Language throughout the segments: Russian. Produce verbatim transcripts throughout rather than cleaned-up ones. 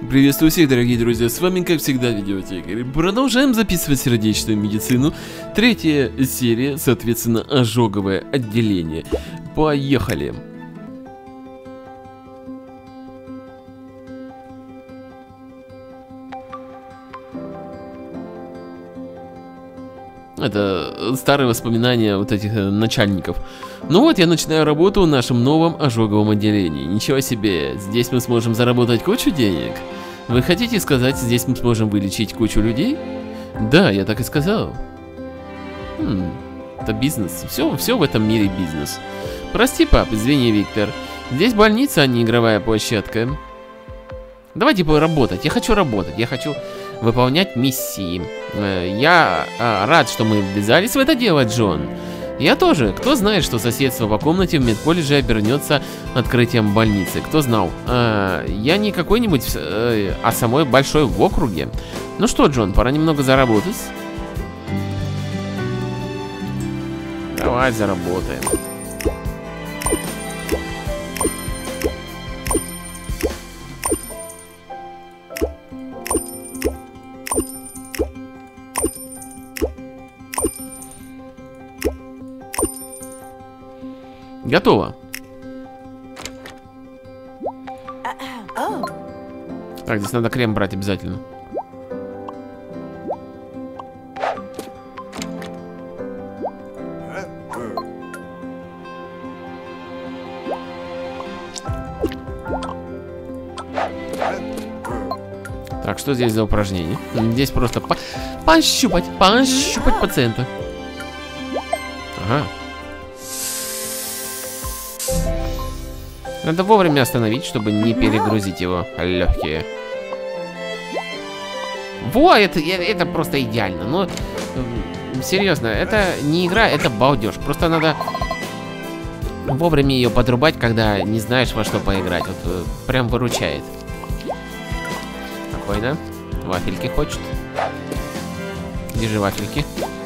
Приветствую всех, дорогие друзья, с вами, как всегда, Видеотекарь. Продолжаем записывать сердечную медицину. Третья серия, соответственно, ожоговое отделение. Поехали! Это старые воспоминания вот этих начальников. Ну вот, я начинаю работу в нашем новом ожоговом отделении. Ничего себе, здесь мы сможем заработать кучу денег. Вы хотите сказать, здесь мы сможем вылечить кучу людей? Да, я так и сказал. Хм, это бизнес. Все, все в этом мире бизнес. Прости, пап, извини, Виктор. Здесь больница, а не игровая площадка. Давайте поработать. Я хочу работать. Я хочу выполнять миссии. Я а, рад, что мы ввязались в это дело, Джон. Я тоже. Кто знает, что соседство по комнате в медколледже обернется открытием больницы? Кто знал? А, я не какой-нибудь, а, а самой большой в округе. Ну что, Джон, пора немного заработать. Давай заработаем. Готово. Так, здесь надо крем брать обязательно. Так, что здесь за упражнение? Здесь просто по пощупать, пощупать пациента. Ага. Надо вовремя остановить, чтобы не перегрузить его легкие. Во, это, это просто идеально. Ну, серьезно, это не игра, это балдеж. Просто надо вовремя ее подрубать, когда не знаешь, во что поиграть. Вот прям выручает. Спокойно. Вафельки хочет. Держи вафельки.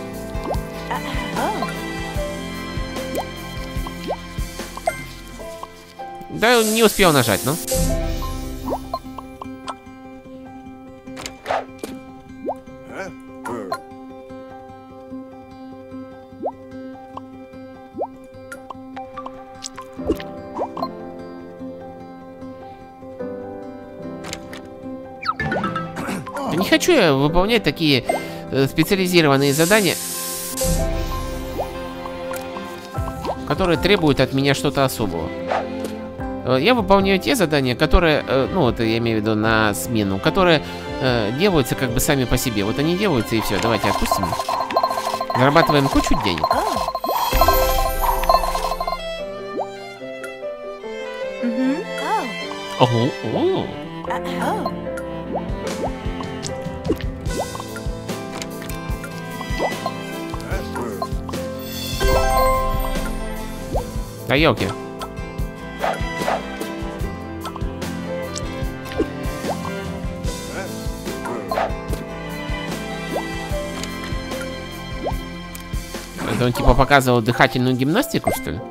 Да, не успел нажать, ну. Не хочу я выполнять такие э, специализированные задания, которые требуют от меня что-то особого. Я выполняю те задания, которые, ну вот я имею в виду на смену, которые э, делаются как бы сами по себе. Вот они делаются и все. Давайте отпустим. Зарабатываем кучу денег. Ого. Да елки. Это он типа показывал дыхательную гимнастику, что ли?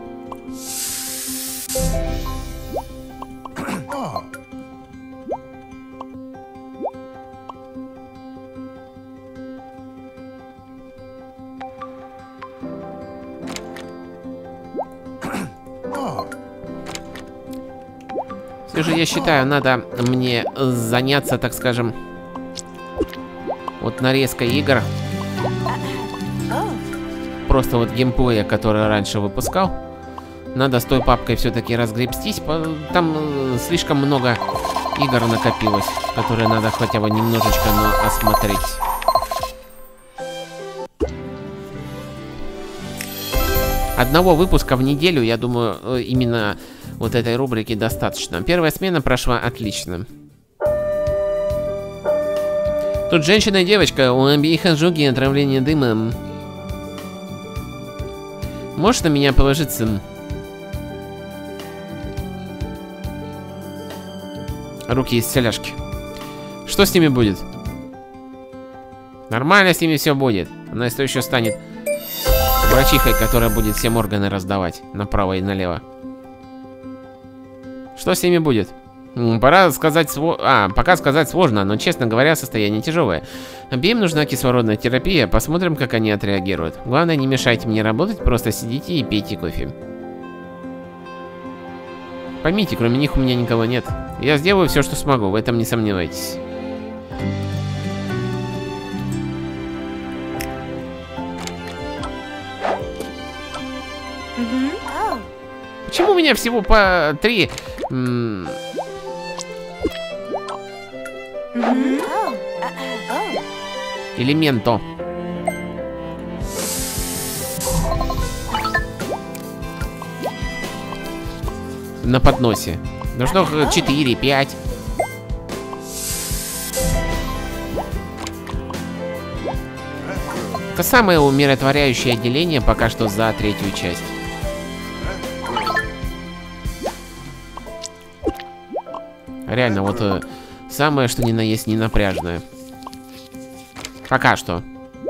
Все же, я считаю, надо мне заняться, так скажем, вот нарезкой игр. Просто вот геймплея, который раньше выпускал. Надо с той папкой все-таки разгребстись. Там слишком много игр накопилось, которые надо хотя бы немножечко, но осмотреть. Одного выпуска в неделю, я думаю, именно вот этой рубрики достаточно. Первая смена прошла отлично. Тут женщина и девочка, у обеих ожоги и отравление дымом. Можешь на меня положиться? Руки из целяшки. Что с ними будет? Нормально с ними все будет. Она если еще станет врачихой, которая будет всем органы раздавать направо и налево. Что с ними будет? Пора сказать сво... А, пока сказать сложно, но, честно говоря, состояние тяжелое. Обеим нужна кислородная терапия, посмотрим, как они отреагируют. Главное, не мешайте мне работать, просто сидите и пейте кофе. Поймите, кроме них у меня никого нет. Я сделаю все, что смогу, в этом не сомневайтесь. Почему у меня всего по три... М элемента? На подносе. Должно четыре, пять. Это самое умиротворяющее отделение пока что за третью часть. Реально, вот э, самое, что ни на есть, не напряжное. Пока что.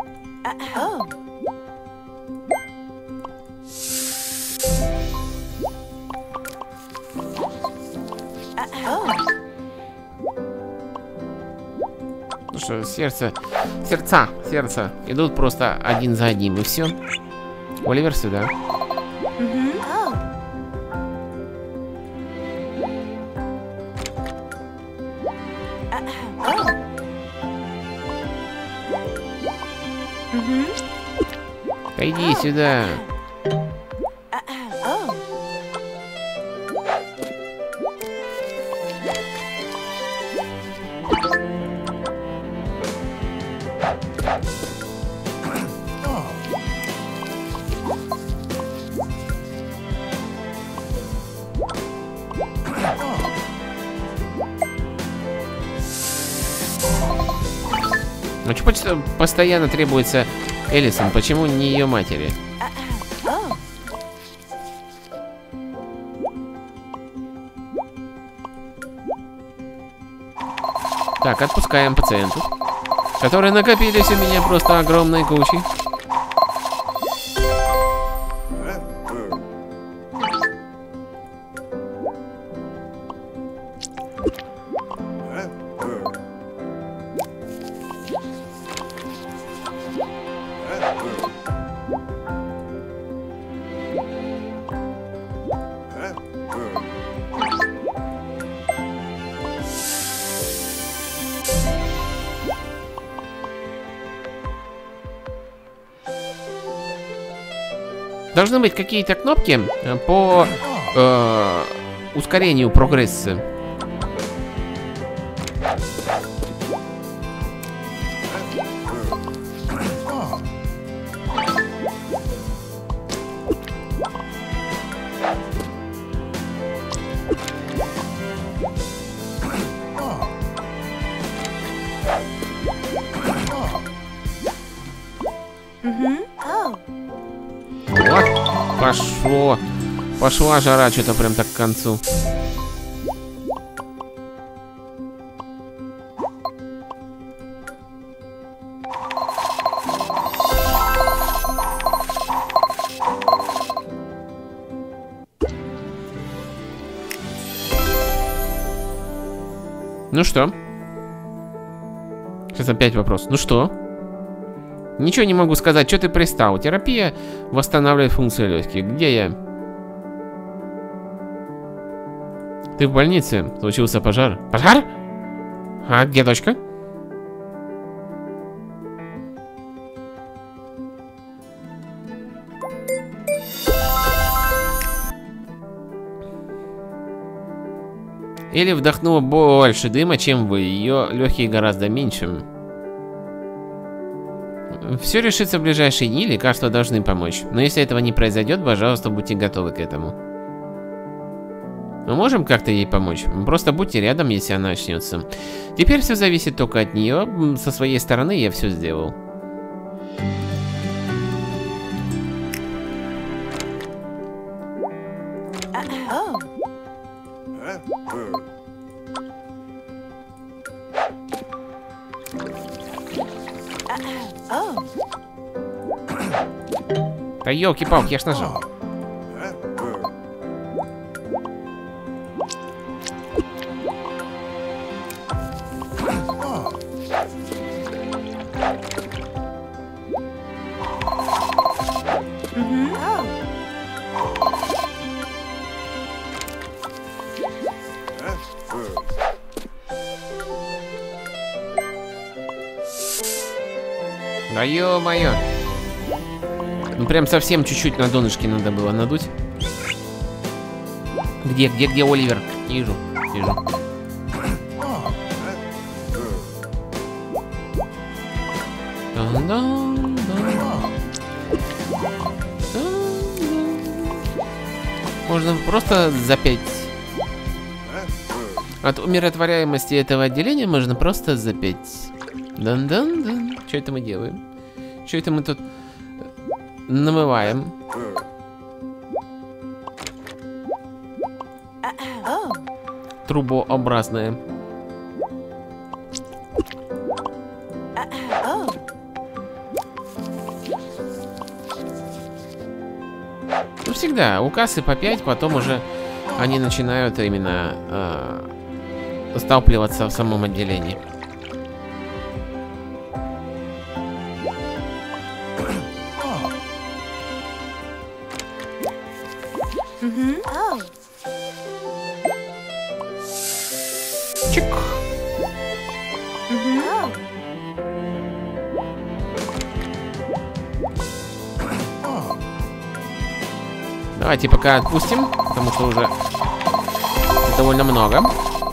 Ну что, сердце, сердца, сердца идут просто один за одним, и все. Оливер сюда. Иди сюда. Ну что постоянно требуется Элисон, почему не ее матери? Так, отпускаем пациентов, которые накопились у меня просто огромной кучей. Должны быть какие-то кнопки по э, ускорению прогресса. Вот, пошло. Пошла жара что-то прям так к концу. Ну что? Сейчас опять вопрос. Ну что? Ничего не могу сказать. Что ты пристал? Терапия восстанавливает функции легких. Где я? Ты в больнице? Случился пожар. Пожар? А где дочка? Или вдохнула больше дыма, чем вы. Ее легкие гораздо меньше. Все решится в ближайшие дни, лекарства должны помочь. Но если этого не произойдет, пожалуйста, будьте готовы к этому. Мы можем как-то ей помочь? Просто будьте рядом, если она очнется. Теперь все зависит только от нее. Со своей стороны я все сделал. Да елки-палки, я ж нажал. Да ё-моё. Ну прям совсем чуть-чуть на донышке надо было надуть. Где, где, где Оливер? Вижу, вижу. Можно просто запеть. От умиротворяемости этого отделения можно просто запеть. Дан-дан-дан. Что это мы делаем? Что это мы тут намываем? Трубообразное. Ну, всегда. У кассы по пять, потом уже они начинают именно э, сталкиваться в самом отделении. Чик. Давайте пока отпустим, потому что уже довольно много.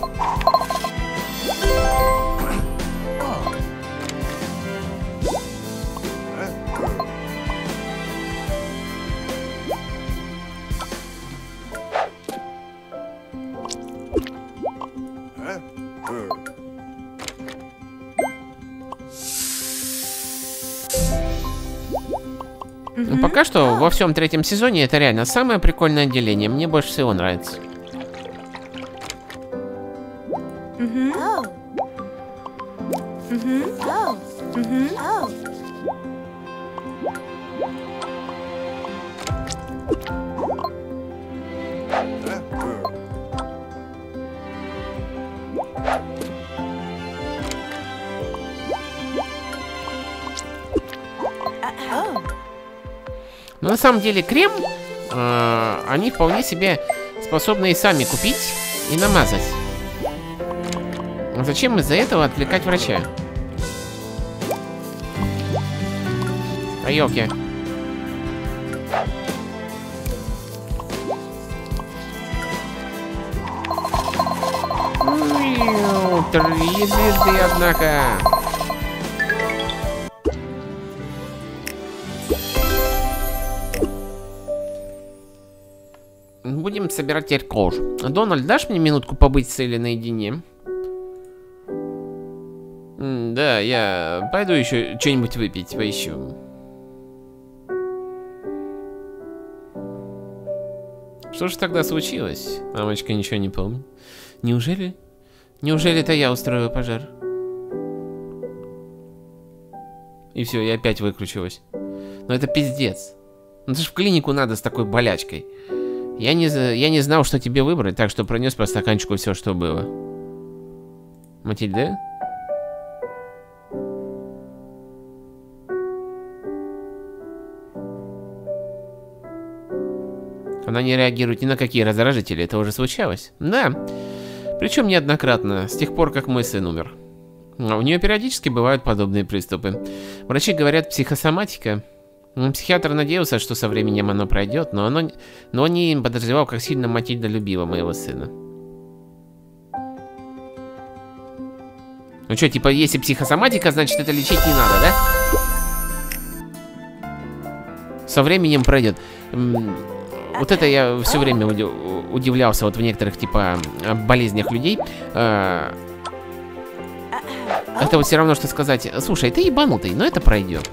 Ну, пока что во всем третьем сезоне это реально самое прикольное отделение. Мне больше всего нравится. Но на самом деле крем э, они вполне себе способны и сами купить и намазать. Зачем из-за этого отвлекать врача? А ёлки. Три звезды, однако. Будем собирать теперь кожу. Дональд, дашь мне минутку побыть с Элли наедине? М да, я пойду еще что-нибудь выпить, поищу. Что же тогда случилось? Мамочка ничего не помнит. Неужели? Неужели это я устроила пожар? И все, я опять выключилась. Но это пиздец. Ну это ж в клинику надо с такой болячкой. Я не, я не знал, что тебе выбрать, так что пронес по стаканчику все, что было. Матильда? Она не реагирует ни на какие раздражители, это уже случалось. Да, причем неоднократно, с тех пор, как мой сын умер. А у нее периодически бывают подобные приступы. Врачи говорят, психосоматика. Психиатр надеялся, что со временем оно пройдет, но, оно, но он не подозревал, как сильно Матильда любила моего сына. Ну что, типа, если психосоматика, значит это лечить не надо, да? Со временем пройдет. Вот это я все время удивлялся вот в некоторых, типа, болезнях людей. Это вот все равно, что сказать, слушай, ты ебанутый, но это пройдет.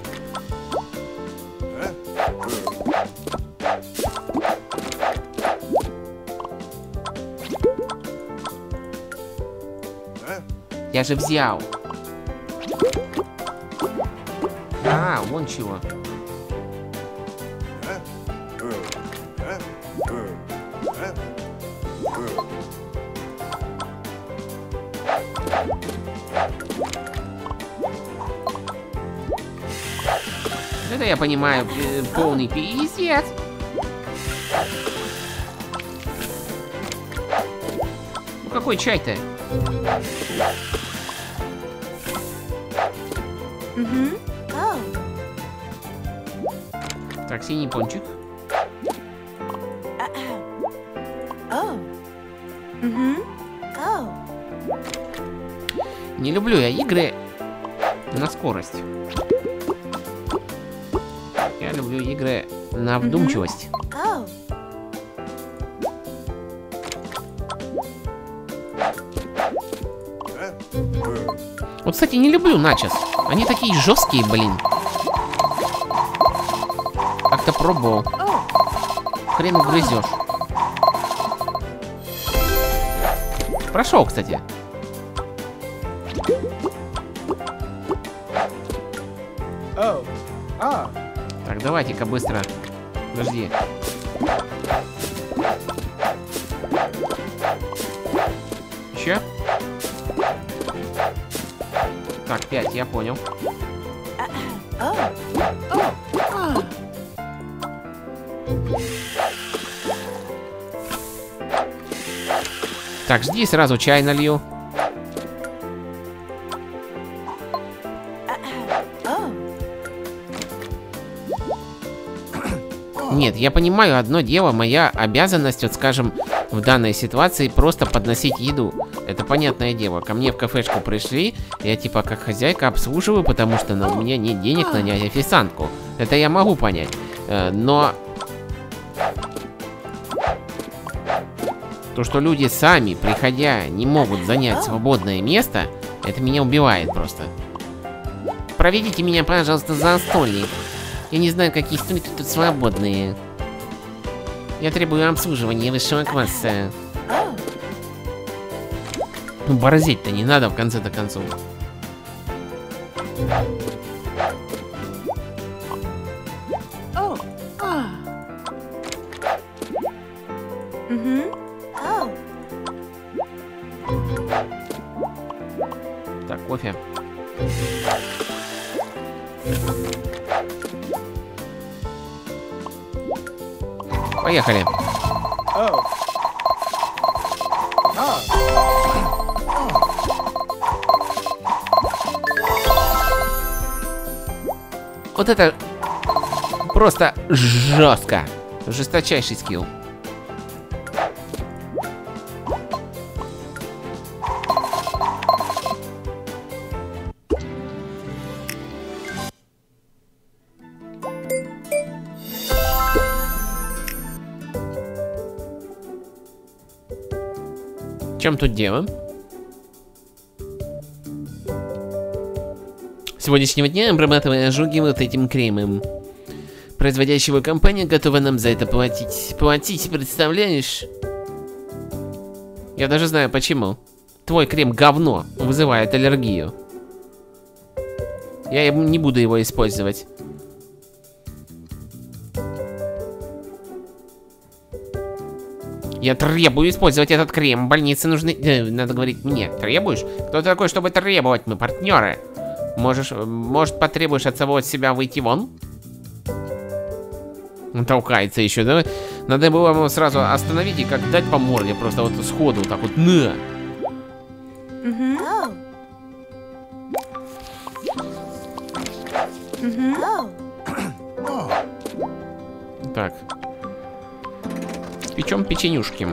Я же взял. А, вон чего. Это я понимаю, полный пиздец. Ну какой чай-то? Mm-hmm. Oh. Так, синий пончик. Не люблю я игры на скорость. Я люблю игры на вдумчивость. Вот, кстати, не люблю начос. Они такие жесткие, блин. Как-то пробовал. Хрен грызешь. Прошел, кстати. Так, давайте-ка быстро. Подожди. Еще? Так, пять, я понял. Так, жди, сразу чай налью. Нет, я понимаю одно дело, моя обязанность, вот скажем, в данной ситуации просто подносить еду. Это понятное дело. Ко мне в кафешку пришли, я типа как хозяйка обслуживаю, потому что ну, у меня нет денег нанять официантку. Это я могу понять. Но то, что люди сами, приходя, не могут занять свободное место, это меня убивает просто. Проведите меня, пожалуйста, за столик. Я не знаю, какие столики тут свободные. Я требую обслуживания высшего класса. Ну, борзеть-то не надо в конце-то концов. Так, кофе. Поехали. Вот это просто жестко. Жесточайший скилл. В чем тут дело? С сегодняшнего дня обрабатывая ожоги вот этим кремом. Производящего компания готова нам за это платить. Платить, представляешь? Я даже знаю почему. Твой крем говно, вызывает аллергию. Я не буду его использовать. Я требую использовать этот крем. Больнице нужны... Э, надо говорить мне. Требуешь? Кто ты такой, чтобы требовать? Мы партнеры. Можешь... Может, потребуешь от самого себя выйти вон? Он толкается еще, да? Надо было ему сразу остановить и как дать по морде. Просто вот сходу вот так вот. На! Так. Печем печенюшки.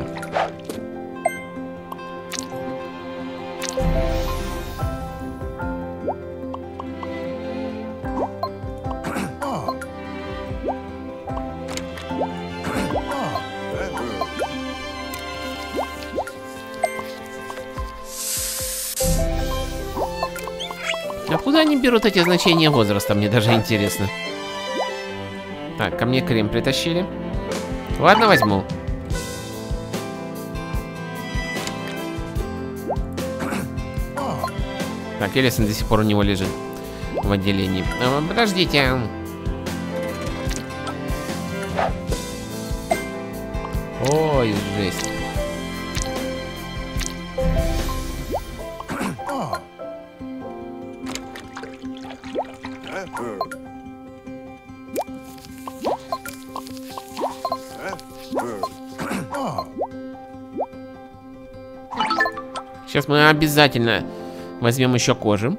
Откуда они берут эти значения возраста, мне даже интересно. Так, ко мне крем притащили. Ладно, возьму. Так, Элисон до сих пор у него лежит в отделении. А, подождите. Ой, жесть. Сейчас мы обязательно возьмем еще кожи.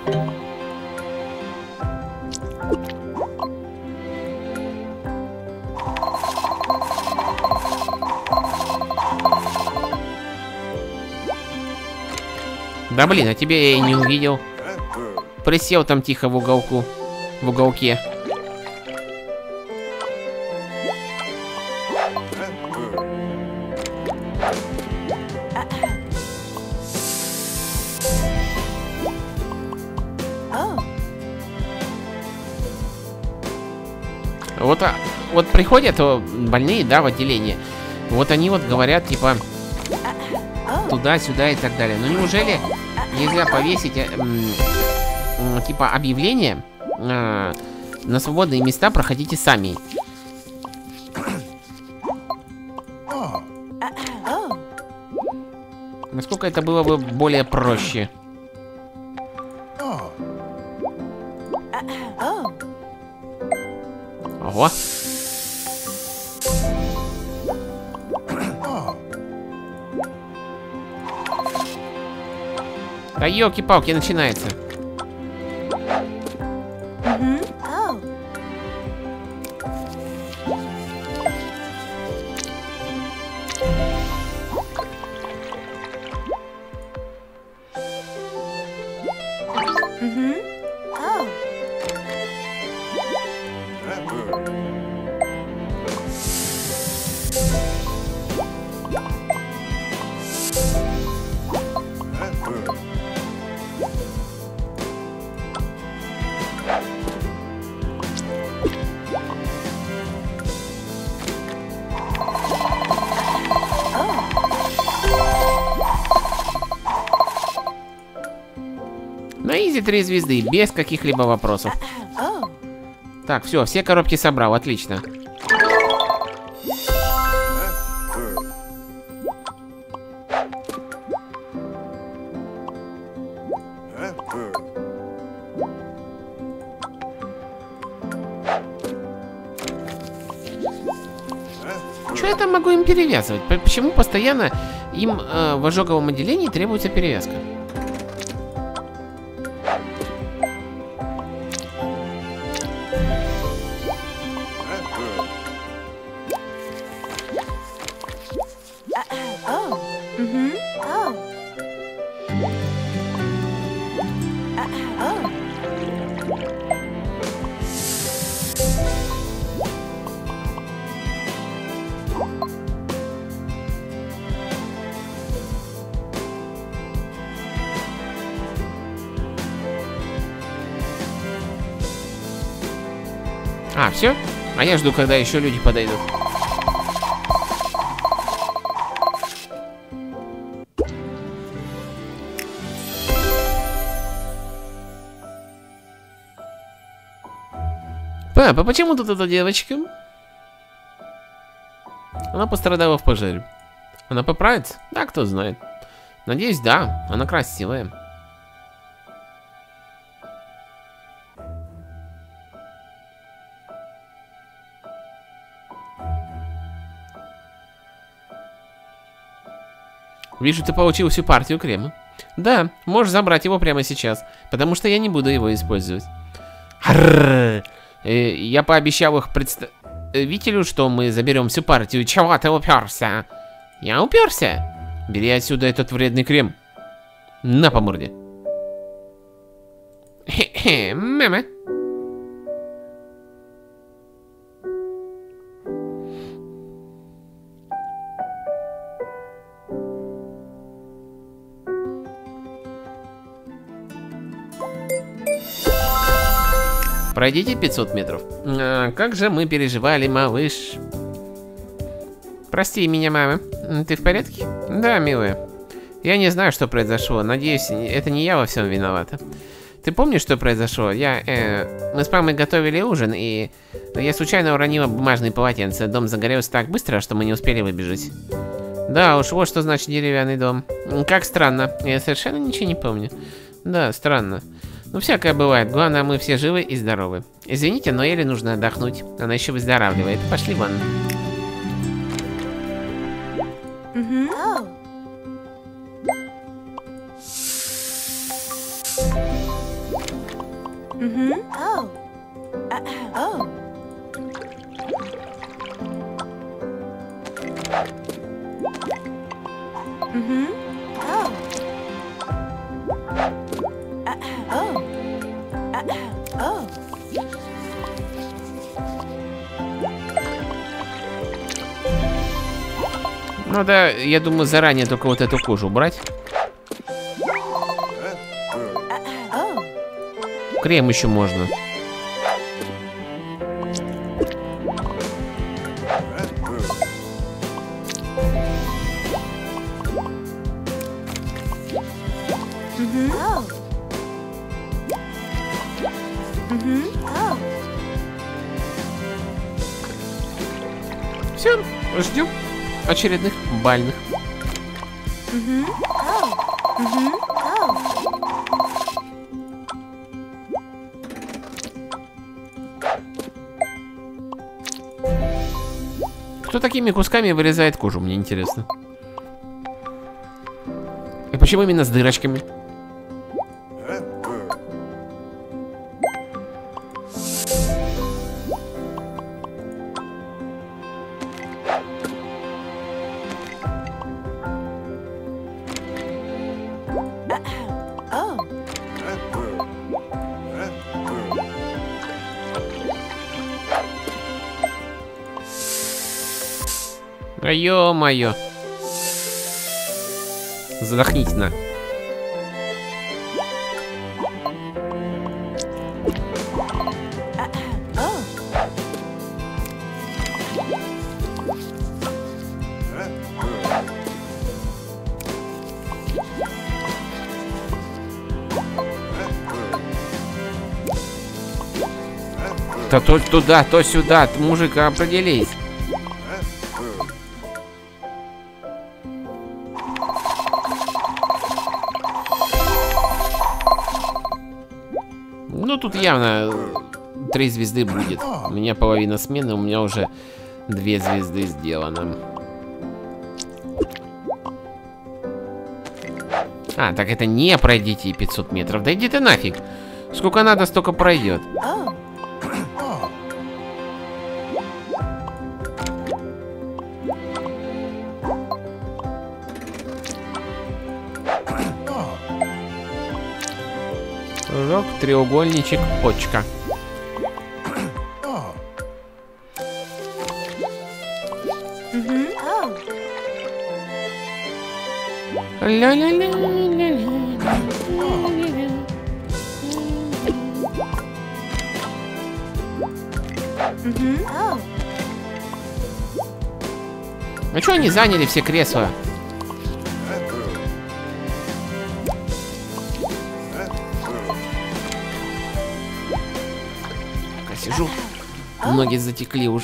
Да блин, а тебя я и не увидел. Присел там тихо в уголку. В уголке. Вот, а, вот приходят больные, да, в отделение. Вот они вот говорят, типа, туда-сюда и так далее. Но неужели нельзя повесить, э, э, типа, объявление э, на свободные места проходите сами? Насколько это было бы более проще? Ого. Да ёлки-палки, начинается. На изи три звезды, без каких-либо вопросов. Так, все, все коробки собрал, отлично. Что я там могу им перевязывать? Почему постоянно им э, в ожоговом отделении требуется перевязка? А, все? А я жду, когда еще люди подойдут. Папа, почему тут эта девочка? Она пострадала в пожаре. Она поправится? Да, кто знает. Надеюсь, да. Она красивая. Вижу, ты получил всю партию крема. Да, можешь забрать его прямо сейчас, потому что я не буду его использовать. Э, я пообещал их представителю, что мы заберем всю партию. Чего ты уперся? Я уперся? Бери отсюда этот вредный крем. На по морде. Хе-хе, мама. Пройдите пятьсот метров. А, как же мы переживали, малыш. Прости меня, мама. Ты в порядке? Да, милая. Я не знаю, что произошло. Надеюсь, это не я во всем виновата. Ты помнишь, что произошло? Я, э, мы с мамой готовили ужин, и я случайно уронила бумажные полотенца. Дом загорелся так быстро, что мы не успели выбежать. Да уж, вот что значит деревянный дом. Как странно. Я совершенно ничего не помню. Да, странно. Ну, всякое бывает. Главное, мы все живы и здоровы. Извините, но Элли нужно отдохнуть. Она еще выздоравливает. Пошли вон. Mm-hmm. Oh. Uh, oh. Mm-hmm. Oh. Uh, oh. Uh, oh. Ну да, я думаю, заранее только вот эту кожу убрать. Крем еще можно. Mm-hmm. Oh. Mm-hmm. Oh. Все, ждем очередных бальных. Mm-hmm. Oh. Mm-hmm. Oh. Кто такими кусками вырезает кожу, мне интересно. И почему именно с дырочками? Oh. А ё-моё. Задохнись на. Oh. Да то туда, то сюда, мужик, определись. Ну тут явно три звезды будет. У меня половина смены, у меня уже две звезды сделано. А, так это не пройдите пятьсот метров. Да иди ты нафиг. Сколько надо, столько пройдет. Oh. Кружок, треугольничек, почка. Mm-hmm. Oh. Mm-hmm. Oh. А что они заняли все кресла? Пока сижу, ноги затекли уже.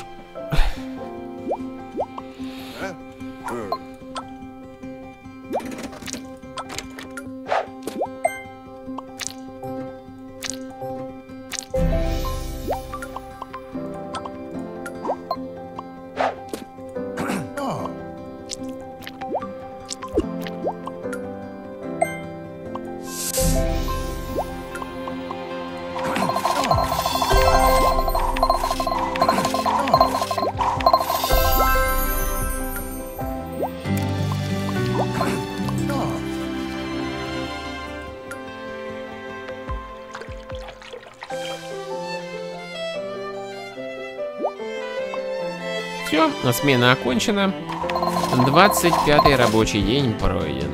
Все, смена окончена. двадцать пятый рабочий день пройден.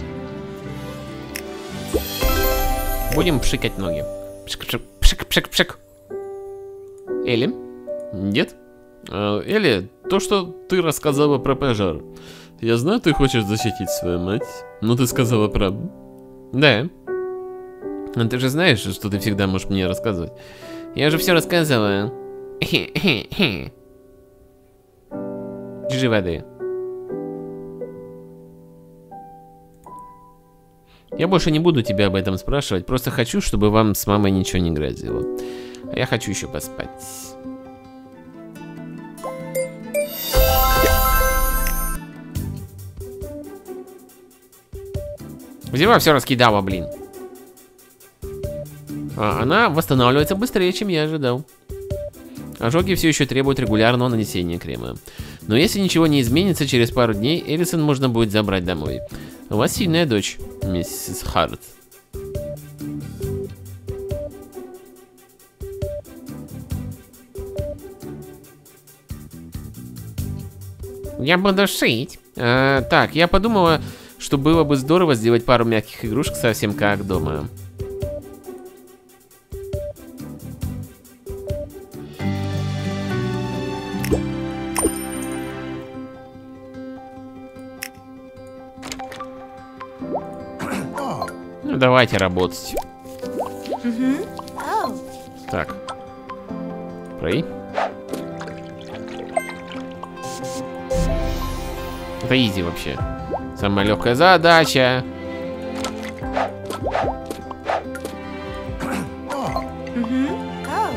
Будем пшикать ноги. Пшик, пшик, пшик, пшик. Элли? Нет? А, Элли, то, что ты рассказала про пожар. Я знаю, ты хочешь защитить свою мать, но ты сказала правду. Да. Но ты же знаешь, что ты всегда можешь мне рассказывать. Я же все рассказывала. Держи воды. Я больше не буду тебя об этом спрашивать. Просто хочу, чтобы вам с мамой ничего не грозило. А я хочу еще поспать. Взяла, все раскидала, блин. А она восстанавливается быстрее, чем я ожидал. Ожоги все еще требуют регулярного нанесения крема. Но если ничего не изменится, через пару дней Элисон можно будет забрать домой. У вас сильная дочь, миссис Харт. Я буду шить. А, так, я подумала, что было бы здорово сделать пару мягких игрушек совсем как дома. Ну, давайте работать. Mm-hmm. Oh. Так. Прей. Это изи вообще. Самая легкая задача. Mm-hmm. Oh.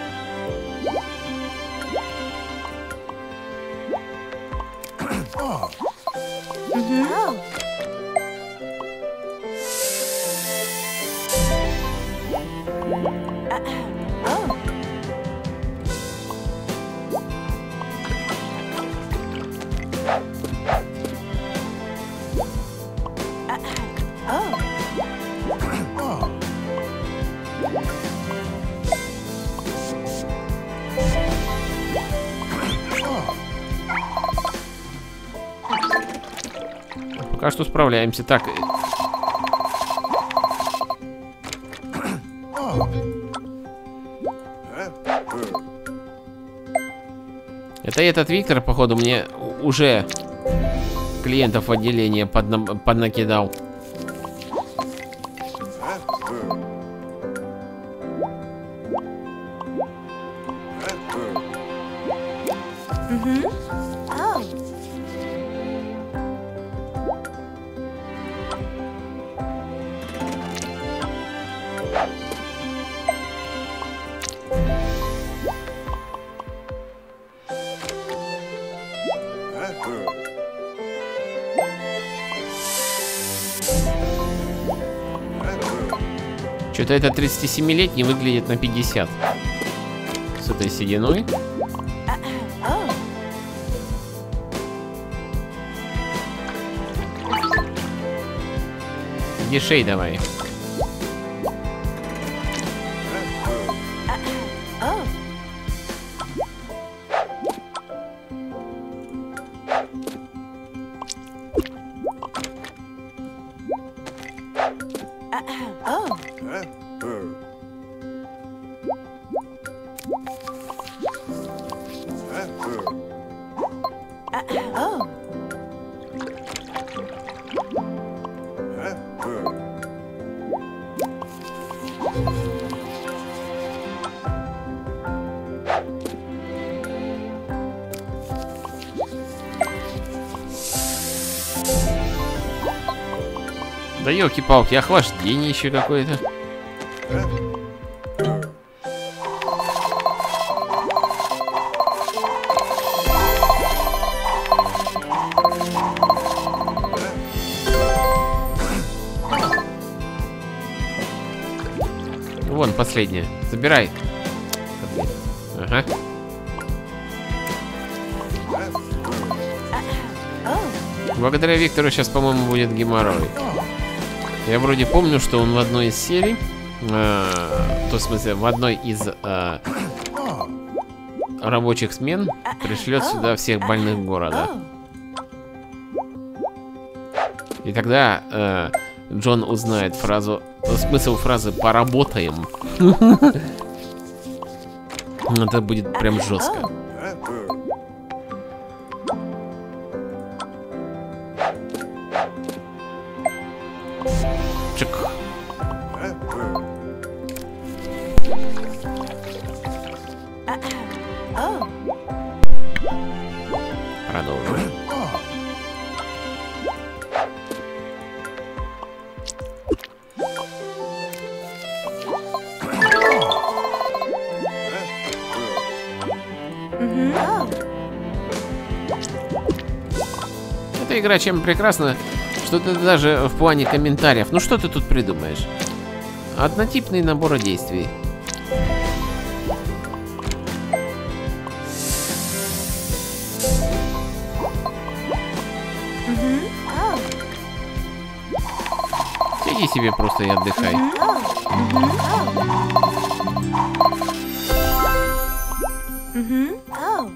Mm-hmm. Oh. Oh. Пока что справляемся. Так. Это этот Виктор, походу, мне уже клиентов в отделение подна поднакидал. Mm-hmm. Oh. Что-то этот тридцатисемилетний выглядит на пятьдесят. С этой сединой. Oh. Дешей давай. Oh. Oh. Oh. Да елки-палки, охлаждение еще какое-то. Вон, последняя. Забирай. Ага. Благодаря Виктору сейчас, по-моему, будет геморрой. Я вроде помню, что он в одной из серий, э, то в смысле, в одной из э, рабочих смен пришлет сюда всех больных города. И тогда э, Джон узнает фразу, смысл фразы «поработаем». Это будет прям жестко. Чик. Продолжим. Эта игра чем прекрасна, что ты даже в плане комментариев, ну что ты тут придумаешь? однотипный набор действий. Mm-hmm. Oh. Иди себе просто и отдыхай. Mm-hmm. Oh.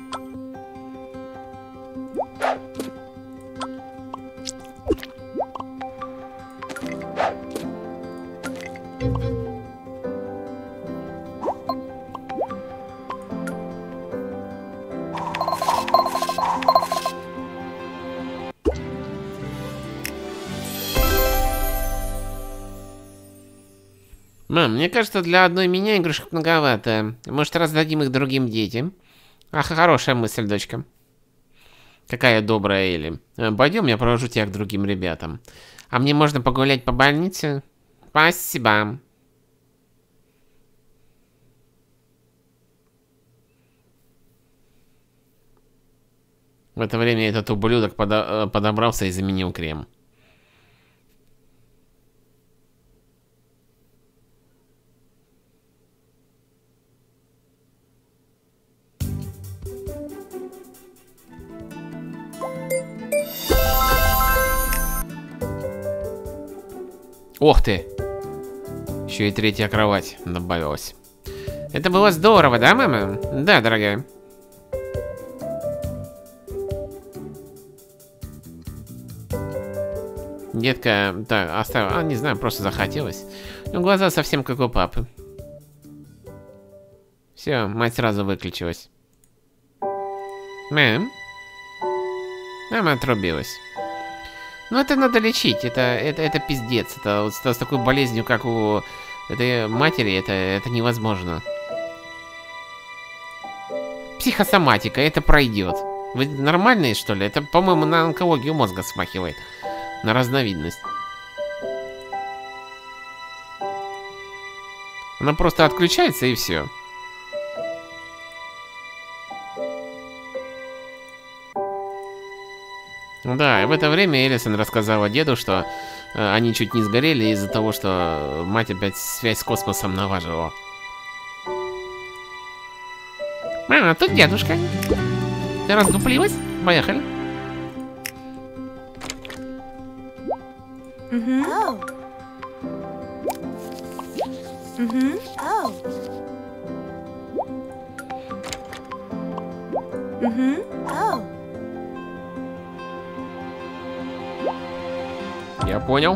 Мам, мне кажется, для одной меня игрушек многовато. Может, раздадим их другим детям? Ах, хорошая мысль, дочка. Какая добрая Элли. Пойдем, я провожу тебя к другим ребятам. А мне можно погулять по больнице? Спасибо. В это время этот ублюдок подо- подобрался и заменил крем. Ох ты! Еще и третья кровать добавилась. Это было здорово, да, мама? Да, дорогая. Детка, так, оставила, а, не знаю, просто захотелось. Ну, глаза совсем как у папы. Все, мать сразу выключилась. Мэм? Мама отрубилась. Ну, это надо лечить, это, это, это пиздец. Это вот с, с такой болезнью, как у этой матери, это, это невозможно. Психосоматика, это пройдет. Вы нормальные, что ли? Это, по-моему, на онкологию мозга смахивает. На разновидность. Она просто отключается и все. Да, и в это время Элисон рассказала деду, что э, они чуть не сгорели из-за того, что мать опять связь с космосом налаживала. Мама, тут дедушка. Ты раздуплилась? Поехали. Mm-hmm. Oh. Mm-hmm. Oh. Mm-hmm. Oh. Я понял.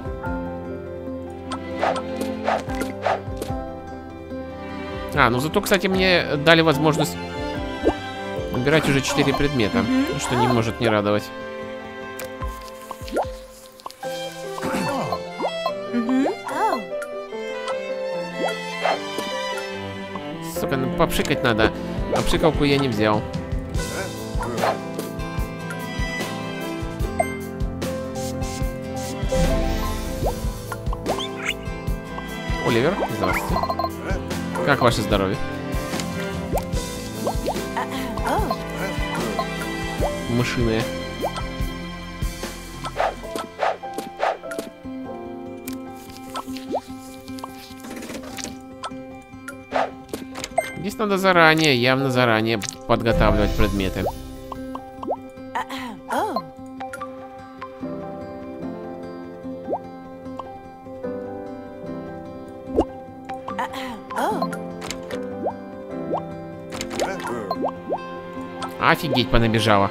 А, ну зато, кстати, мне дали возможность набирать уже четыре предмета, Mm-hmm. что не может не радовать. Mm-hmm. Oh. Сука, ну попшикать надо. А пшикалку я не взял. Оливер, здравствуйте. Как ваше здоровье? Oh. Мышиные. Здесь надо заранее, явно заранее подготавливать предметы. Oh. Oh. Офигеть, понабежала.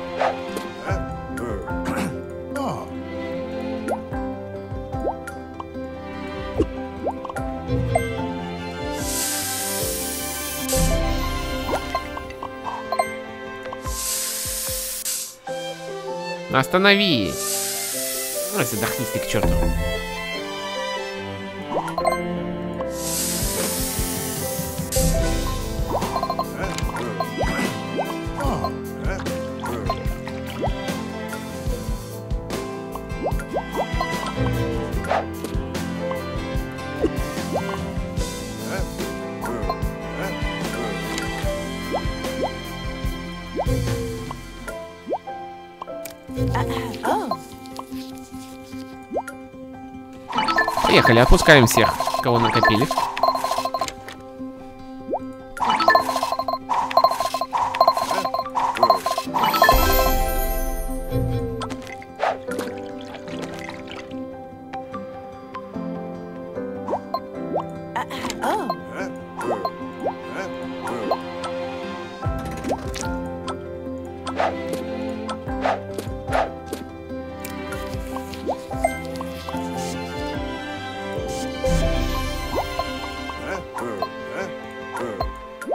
Останови! Ой, задохнись ты к черту. Oh. Поехали, отпускаем всех, кого накопили.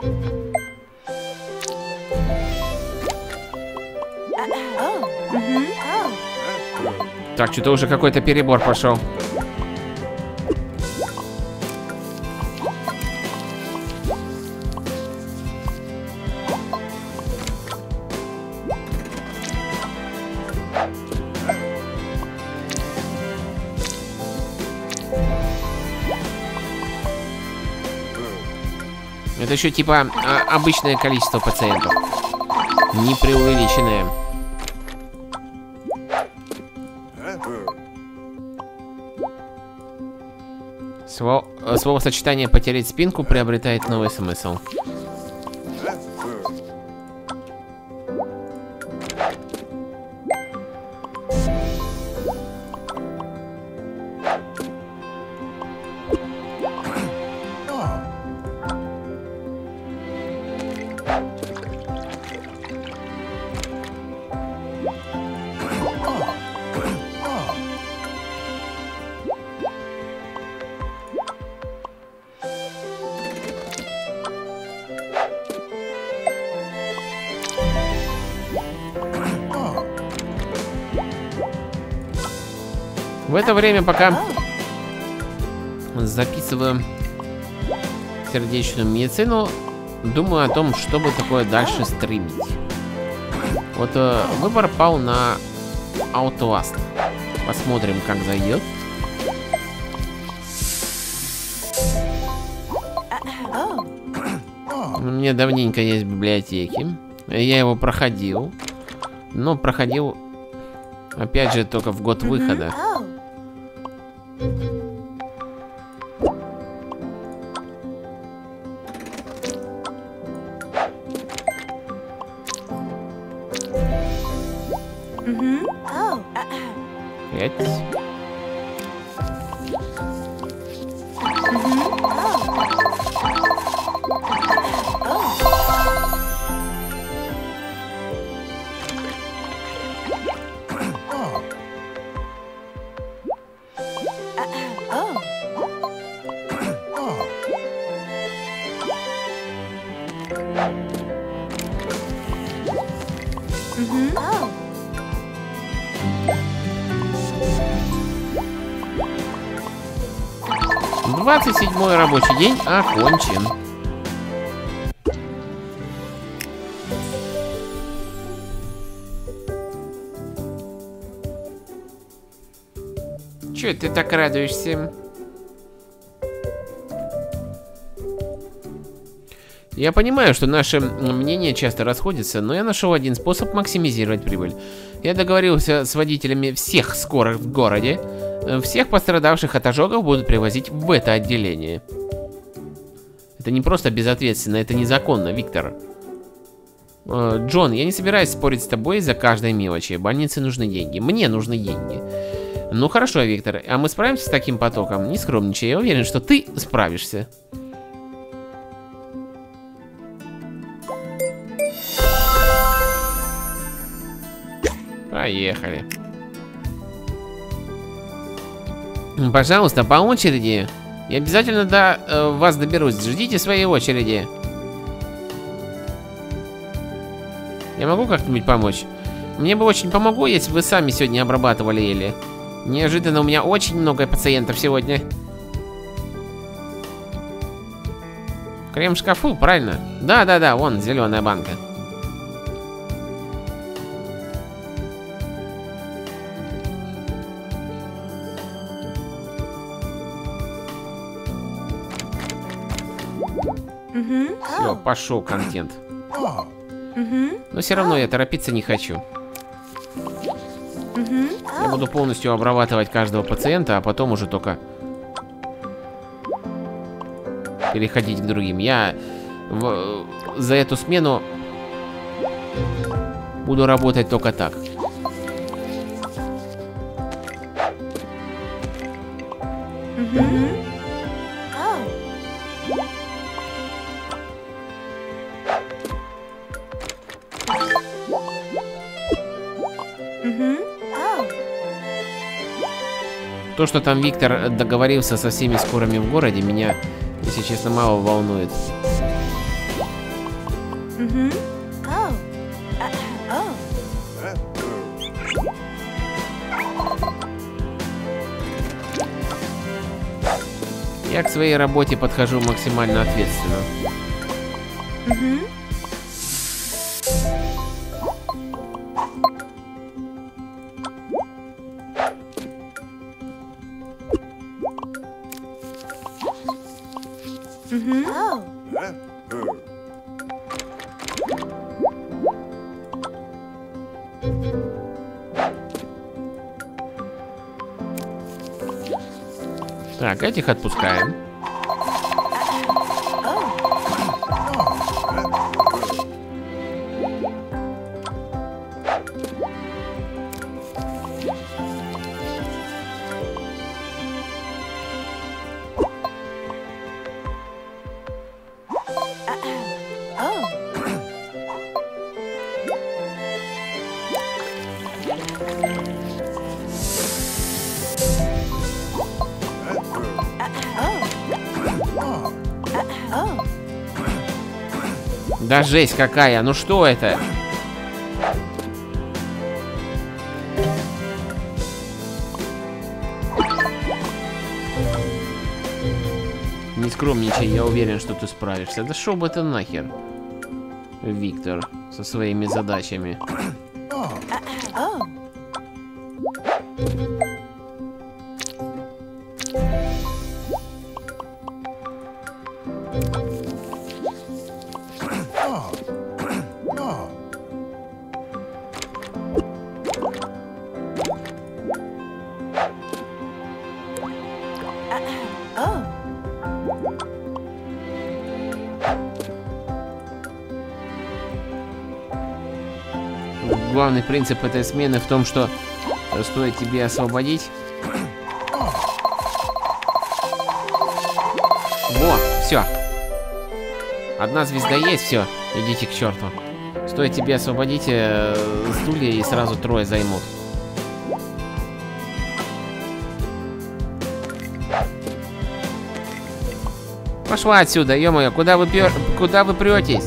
Oh. Mm-hmm. Oh. Так, что-то уже какой-то перебор пошел. Это еще типа а, обычное количество пациентов, не преувеличенное. Слово, словосочетание «потерять спинку» приобретает новый смысл. В это время, пока записываю сердечную медицину, думаю о том, чтобы такое дальше стримить. Вот э, выбор пал на Outlast. Посмотрим, как зайдет. У меня давненько есть в библиотеке. Я его проходил. Но проходил, опять же, только в год выхода. Mm-hmm. Oh. Пять. Mm-hmm. Oh. двадцать седьмой рабочий день окончен. Чё ты так радуешься? Я понимаю, что наши мнения часто расходятся, но я нашел один способ максимизировать прибыль. Я договорился с водителями всех скорых в городе. Всех пострадавших от ожогов будут привозить в это отделение. Это не просто безответственно, это незаконно, Виктор. Джон, я не собираюсь спорить с тобой из-за каждой мелочи. Больнице нужны деньги. Мне нужны деньги. Ну хорошо, Виктор, а мы справимся с таким потоком? Не скромничай, я уверен, что ты справишься. Поехали. Пожалуйста, по очереди. Я обязательно до э, вас доберусь. Ждите своей очереди. Я могу как-нибудь помочь? Мне бы очень помогло, если бы вы сами сегодня обрабатывали Элли. Неожиданно у меня очень много пациентов сегодня. Крем в шкафу, правильно? Да-да-да, вон зеленая банка. Mm-hmm. Все, пошел контент. Mm-hmm. Но все равно я торопиться не хочу. Mm-hmm. Я буду полностью обрабатывать каждого пациента, а потом уже только переходить к другим. Я в... за эту смену буду работать только так. Mm-hmm. Oh. Mm-hmm. Oh. То, что там Виктор договорился со всеми скорыми в городе, меня, если честно, мало волнует. Mm-hmm. Oh. Uh, oh. Я к своей работе подхожу максимально ответственно. Mm-hmm. Mm-hmm. Oh. Так, этих отпускаем. Да жесть какая, ну что это? Не скромничай, я уверен, что ты справишься. Да шо бы ты нахер, Виктор, со своими задачами. Oh. Oh. Главный принцип этой смены в том, что стоит тебе освободить. Во, все. Одна звезда есть, все, идите к черту. Стоит тебе освободить э, стулья, и сразу трое займут. Пошла отсюда, ё-моё, куда вы пер... куда вы претесь?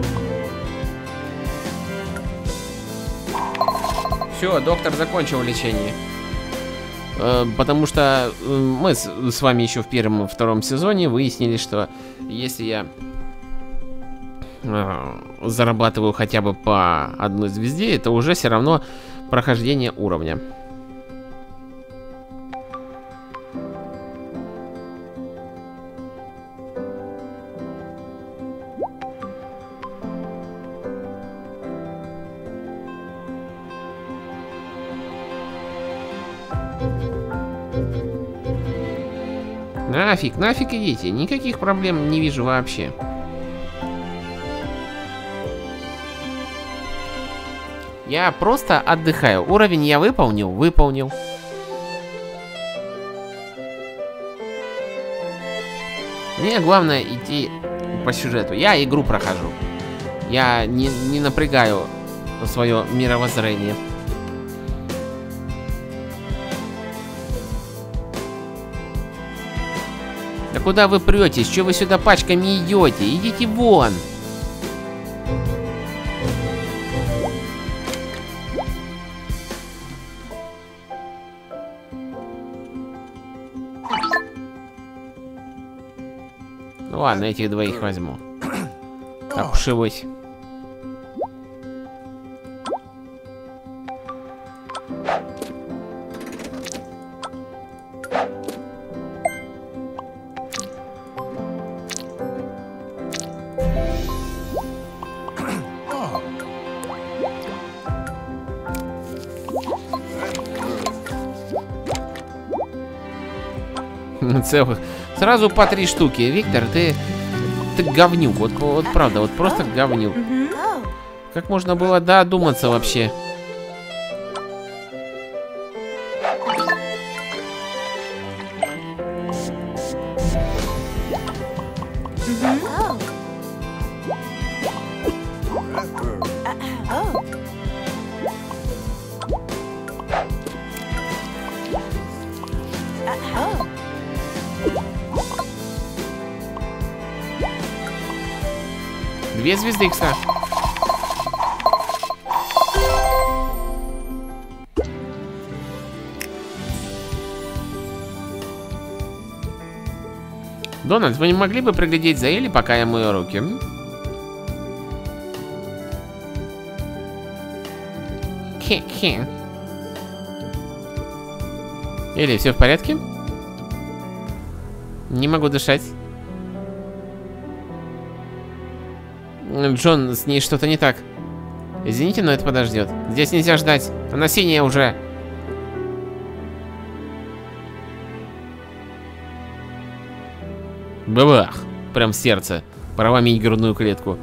Все, доктор закончил лечение. Э, потому что э, мы с, с вами еще в первом и втором сезоне выяснили, что если я э, зарабатываю хотя бы по одной звезде, это уже все равно прохождение уровня. Нафиг, нафиг идите, никаких проблем не вижу вообще. Я просто отдыхаю. Уровень я выполнил, выполнил. Мне главное идти по сюжету. Я игру прохожу. Я не, не напрягаю свое мировоззрение. Да куда вы претесь? Че вы сюда пачками идете? Идите вон! Ну ладно, этих двоих возьму. Так уж и быть. Целых. Сразу по три штуки. Виктор, ты... Ты говнюк. Вот, вот правда, вот просто говнюк. Mm-hmm. Oh. Как можно было додуматься вообще? Mm-hmm. Oh. Uh, oh. Uh, oh. Две звезды, кстати. Дональд, вы не могли бы приглядеть за Элли, пока я мою руки? Хе-хе. Элли, все в порядке? Не могу дышать. Джон, с ней что-то не так. Извините, но это подождет. Здесь нельзя ждать. Она синяя уже. Бабах! Прям в сердце. Пора иметь грудную клетку.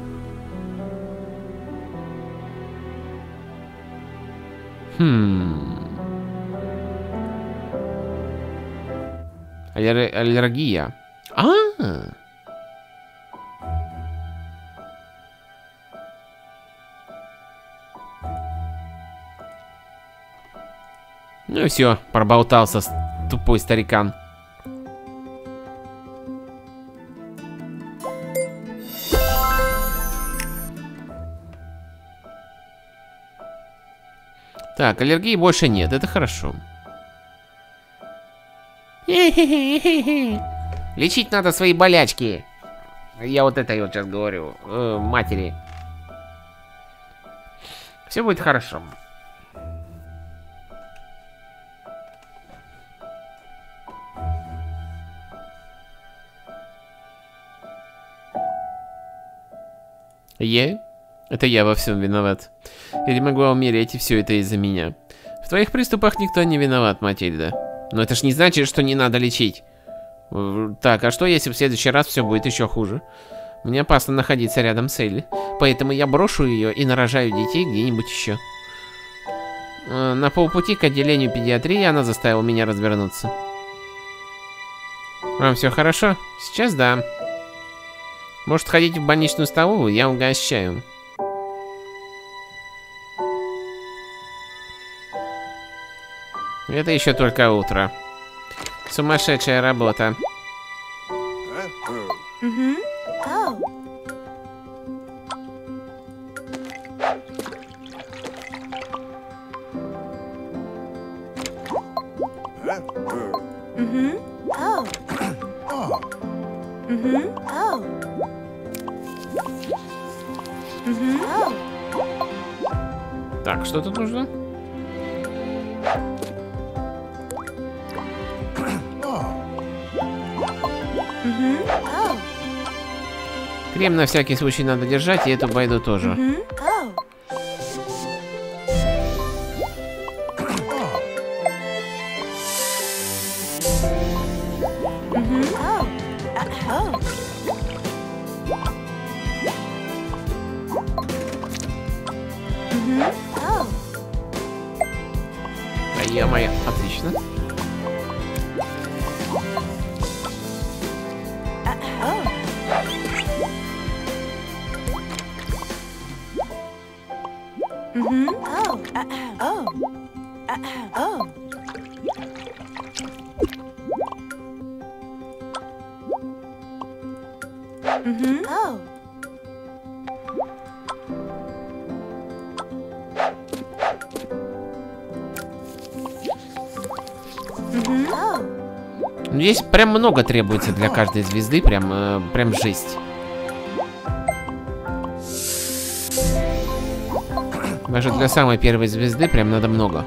Хм. Аллер... Аллергия. А. Ну и все, проболтался тупой старикан. Так, аллергии больше нет, это хорошо. Лечить надо свои болячки. Я вот это вот сейчас говорю, э, матери. Все будет хорошо. Я? Это я во всем виноват. Или могла умереть, и все это из-за меня. В твоих приступах никто не виноват, Матильда. Но это ж не значит, что не надо лечить. Так, а что если в следующий раз все будет еще хуже? Мне опасно находиться рядом с Элли. Поэтому я брошу ее и нарожаю детей где-нибудь еще. На полпути к отделению педиатрии она заставила меня развернуться. Вам все хорошо? Сейчас да. Может, ходить в больничную столовую? Я угощаю. Это еще только утро. Сумасшедшая работа. Mm-hmm. Oh. Mm-hmm. Oh. Mm-hmm. Oh. Mm-hmm. Oh. Так, что тут нужно? Mm-hmm. Oh. Крем на всякий случай надо держать, и эту байду тоже. Mm-hmm. Oh. Mm-hmm. Oh. Uh, oh. Mm-hmm. Oh. А е-мое, отлично. Uh, oh. Mm-hmm. Oh. Uh, oh. Uh, oh. Mm-hmm. Oh. Mm-hmm. Oh. Здесь прям много требуется для каждой звезды, прям, э, прям жесть. Даже для самой первой звезды прям надо много.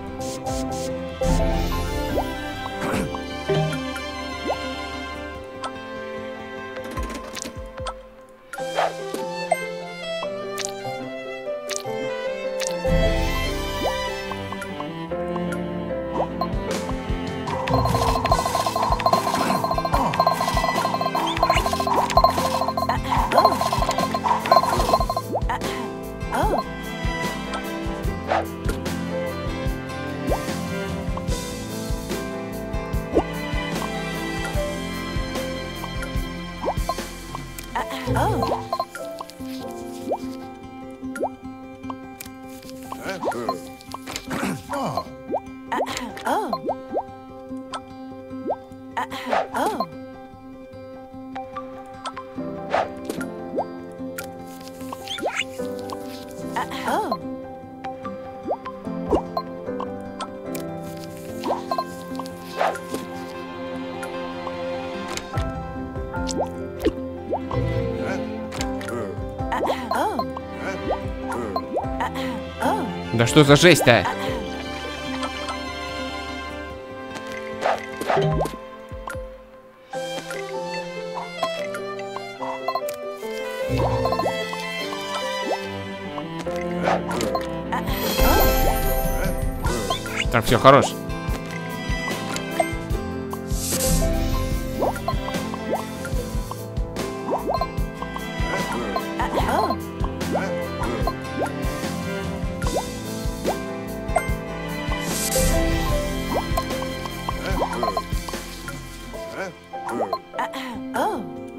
Oh. Oh. Oh. Oh. Oh. Oh. Да что за жесть-то? Так, все, хорош. Oh. Oh.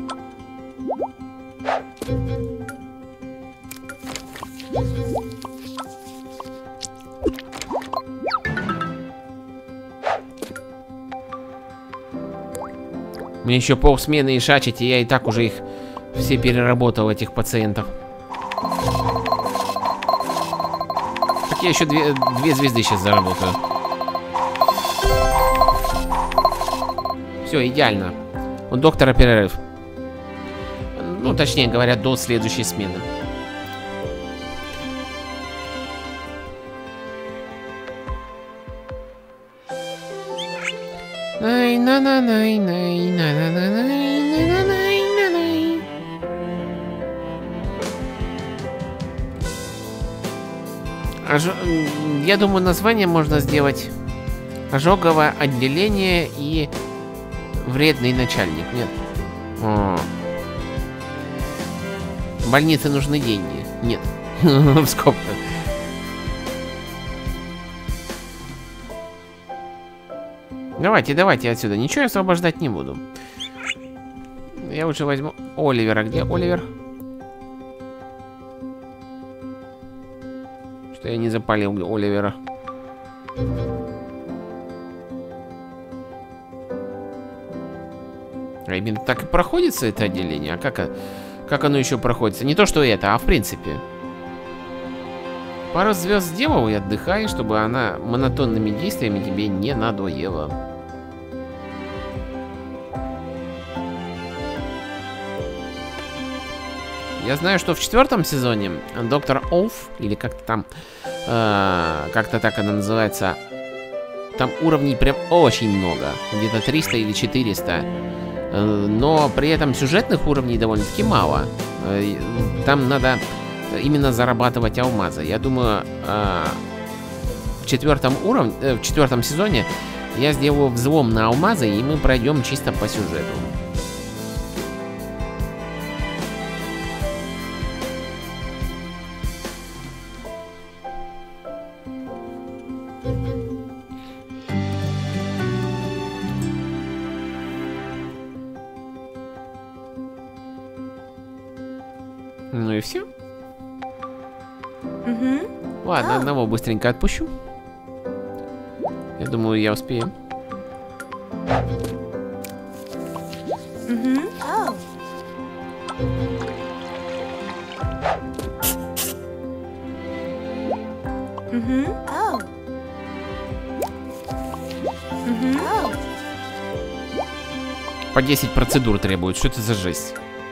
Мне еще полсмены и шачить, и я и так уже их все переработал, этих пациентов. Так я еще две, две звезды сейчас заработаю. Все, идеально. У доктора перерыв. Ну, точнее говоря, до следующей смены. Ай, на на най най на на на най на на най на най. Ожо... Я думаю, название можно сделать: ожоговое отделение и вредный начальник. Нет. О. Больнице нужны деньги. Нет. В скобках. Давайте, давайте отсюда. Ничего я освобождать не буду. Я лучше возьму Оливера. Где Оливер? Что я не запалил Оливера. А именно так и проходится это отделение? А как, как оно еще проходится? Не то, что это, а в принципе. Пару звезд сделал и отдыхай, чтобы она монотонными действиями тебе не надоела. Я знаю, что в четвертом сезоне доктор Оуф, или как-то там, э, как-то так она называется, там уровней прям очень много, где-то триста или четыреста, э, но при этом сюжетных уровней довольно-таки мало. Э, там надо именно зарабатывать алмазы. Я думаю, э, в четвертом уровне, э, в четвертом сезоне я сделаю взлом на алмазы, и мы пройдем чисто по сюжету. Ну и все. Mm-hmm. Ладно, Oh. одного быстренько отпущу. Я думаю, я успею. Mm-hmm. Oh. Mm-hmm. Oh. Mm-hmm. Oh. По десять процедур требует. Что это за жесть?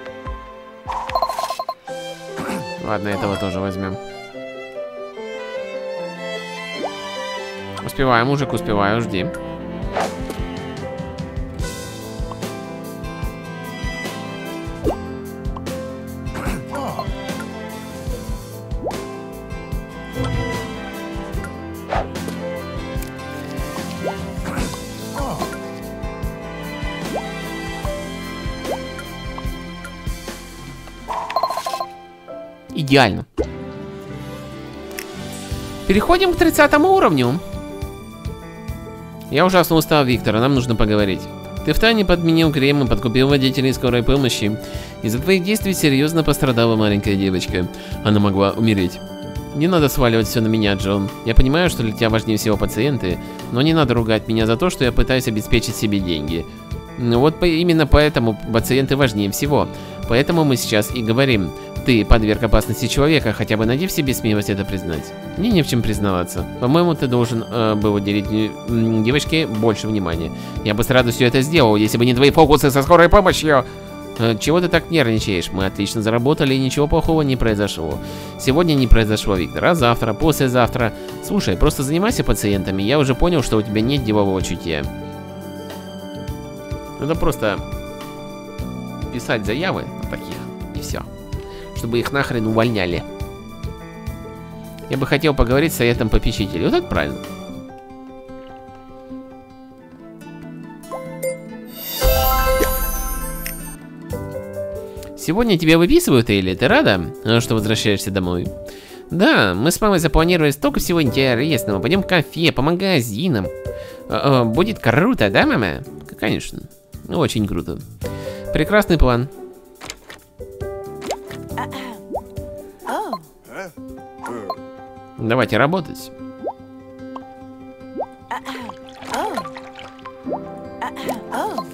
Ладно, этого тоже возьмем. Успеваю, мужик, успеваю, жди. Идеально. Переходим к тридцатому уровню. Я ужасно устал, Виктор, нам нужно поговорить. Ты втайне подменил крем и подкупил водителей скорой помощи. Из-за твоих действий серьезно пострадала маленькая девочка. Она могла умереть. Не надо сваливать все на меня, Джон. Я понимаю, что для тебя важнее всего пациенты, но не надо ругать меня за то, что я пытаюсь обеспечить себе деньги. Ну вот по именно поэтому пациенты важнее всего. Поэтому мы сейчас и говорим. Ты подверг опасности человека, хотя бы найди в себе смелость это признать. Мне не в чем признаваться. По-моему, ты должен э, был уделить девочке больше внимания. Я бы с радостью это сделал, если бы не твои фокусы со скорой помощью. Э, чего ты так нервничаешь? Мы отлично заработали и ничего плохого не произошло. Сегодня не произошло, Виктор, а завтра, послезавтра. Слушай, просто занимайся пациентами. Я уже понял, что у тебя нет делового чутья. Надо просто писать заявы на таких, и все. Чтобы их нахрен увольняли. Я бы хотел поговорить с советом попечителей. Вот это правильно. Сегодня тебя выписывают, Элли? Ты рада, что возвращаешься домой? Да, мы с мамой запланировали столько всего интересного. Пойдем в кафе, по магазинам. Будет круто, да, мама? Конечно. Очень круто. Прекрасный план. Oh. Давайте работать. Oh. Oh.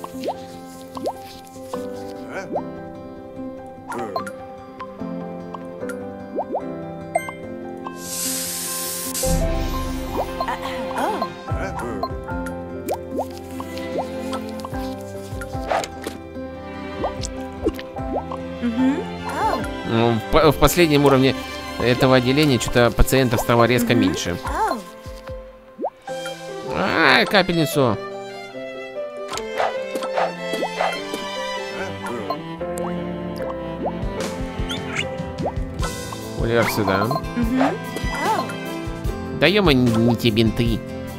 В, в последнем уровне этого отделения что-то пациентов стало резко меньше. Ай, капельницу. Ульяр сюда. Даем они те бинты.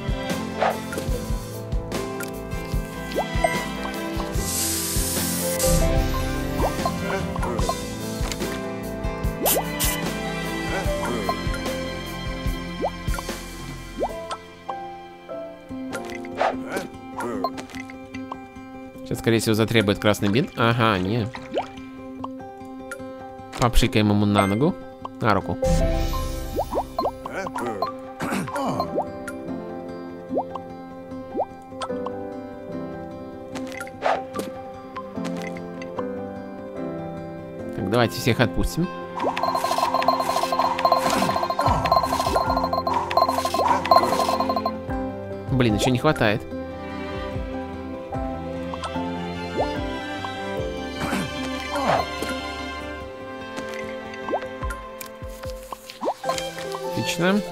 Сейчас, скорее всего, затребует красный бинт. Ага, не. Попшикаем ему на ногу. На руку. Так, давайте всех отпустим. Блин, еще не хватает. Отлично.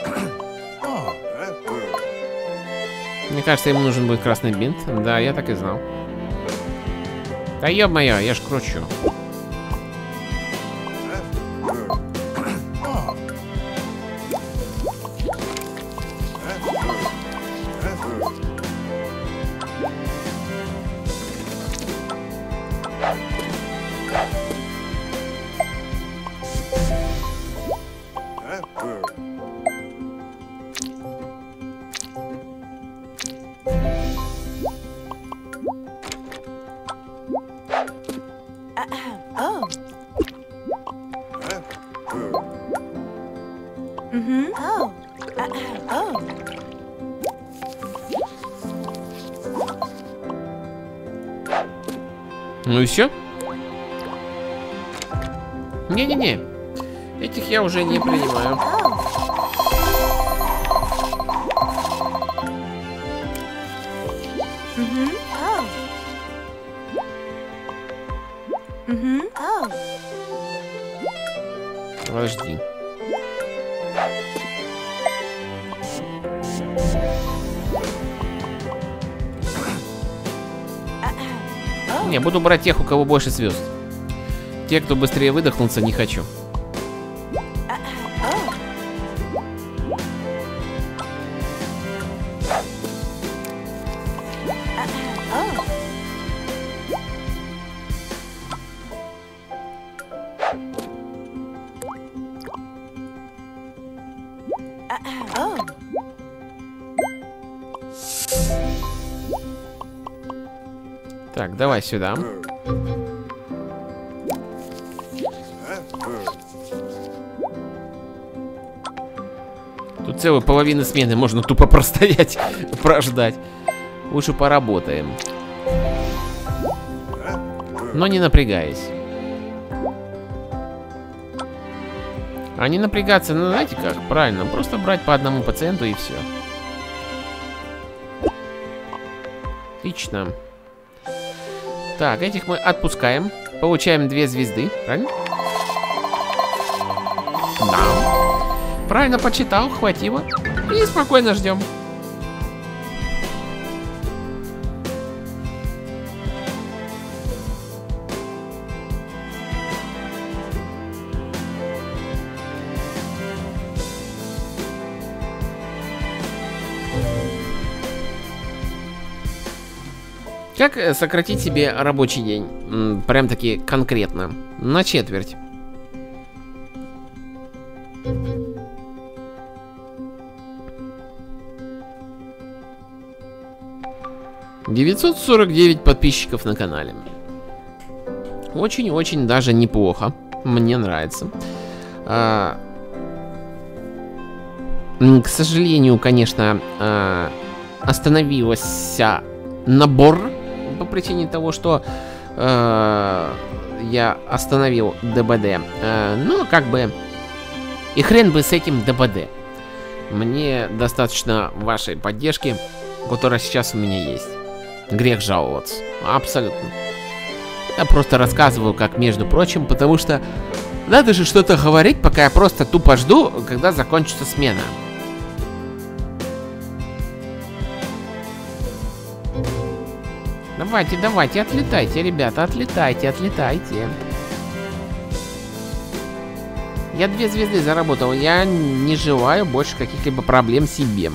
Мне кажется, ему нужен будет красный бинт. Да, я так и знал. Да ё-моё, я ж кручу. Oh. Mhm. Oh. Oh. Ну и все? Не-не-не. Этих я уже не принимаю. Mhm. Oh. Mhm. Oh. Подожди. Не, буду брать тех, у кого больше звезд. Те, кто быстрее выдохнулся, не хочу. Oh. Так, давай сюда. Тут целую половину смены можно тупо простоять, прождать. Лучше поработаем. Но не напрягаясь. А не напрягаться, ну знаете как, правильно, просто брать по одному пациенту и все. Отлично. Так, этих мы отпускаем. Получаем две звезды, правильно? Да. Правильно почитал, хватило. И спокойно ждем. Как сократить себе рабочий день? Прям таки конкретно. На четверть. девятьсот сорок девять подписчиков на канале. Очень-очень даже неплохо. Мне нравится. А, к сожалению, конечно, а, остановился набор по причине того, что э, я остановил ДБД. Э, ну, как бы, и хрен бы с этим ДБД. Мне достаточно вашей поддержки, которая сейчас у меня есть. Грех жаловаться. Абсолютно. Я просто рассказываю, как между прочим, потому что надо же что-то говорить, пока я просто тупо жду, когда закончится смена. Давайте, давайте, отлетайте, ребята, отлетайте, отлетайте. Я две звезды заработал, я не желаю больше каких-либо проблем себе.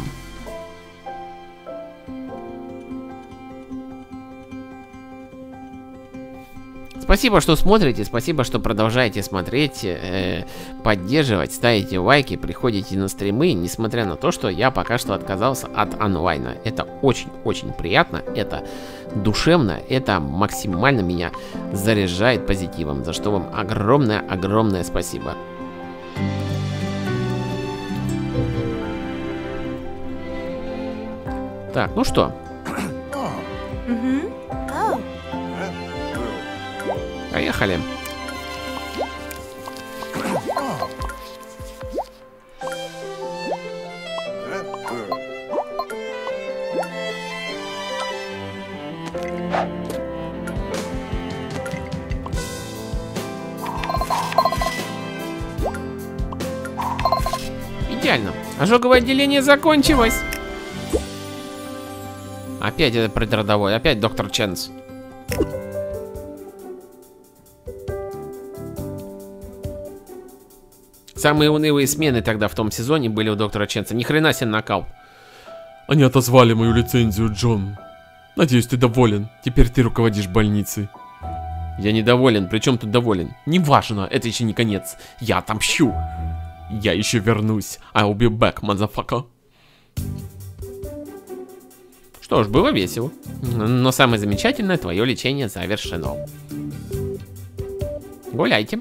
Спасибо, что смотрите, спасибо, что продолжаете смотреть, э, поддерживать, ставите лайки, приходите на стримы, несмотря на то, что я пока что отказался от онлайна. Это очень-очень приятно, это душевно, это максимально меня заряжает позитивом, за что вам огромное-огромное спасибо. Так, ну что? Mm-hmm. Oh. Поехали. Идеально. Ожоговое отделение закончилось. Опять это предродовой, опять доктор Ченс. Самые унылые смены тогда в том сезоне были у доктора Ченса. Ни хрена себе накал. Они отозвали мою лицензию, Джон. Надеюсь, ты доволен. Теперь ты руководишь больницей. Я недоволен. Причем тут доволен? Неважно, это еще не конец. Я отомщу. Я еще вернусь. I'll be back, motherfucker. Что ж, было весело. Но самое замечательное, твое лечение завершено. Гуляйте.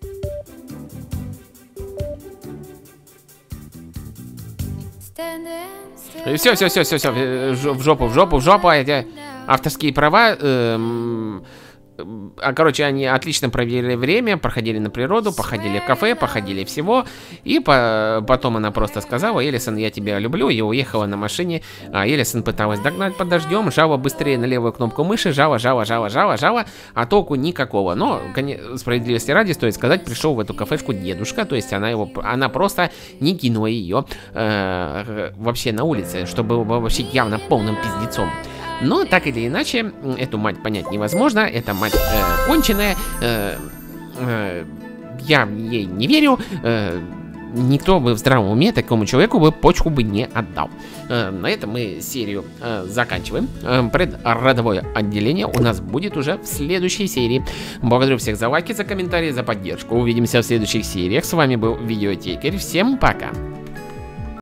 Все, все, все, все, все, в жопу, в жопу, в жопу. Эти авторские права. Эм, а, короче, они отлично провели время, проходили на природу, походили в кафе, походили всего. И по, потом она просто сказала: Элисон, я тебя люблю, и уехала на машине. А Элисон пыталась догнать под дождем, жала быстрее на левую кнопку мыши, жала, жала, жала, жала, жала, а толку никакого. Но, справедливости ради, стоит сказать, пришел в эту кафешку дедушка, то есть она его, она просто не кинула ее э, вообще на улице, что было бы вообще явно полным пиздецом. Но так или иначе, эту мать понять невозможно, эта мать э, конченая, э, э, я ей не верю, э, никто бы в здравом уме такому человеку бы почку бы не отдал. Э, на этом мы серию э, заканчиваем. Э, предродовое отделение у нас будет уже в следующей серии. Благодарю всех за лайки, за комментарии, за поддержку. Увидимся в следующих сериях. С вами был Видеотекарь. Всем пока.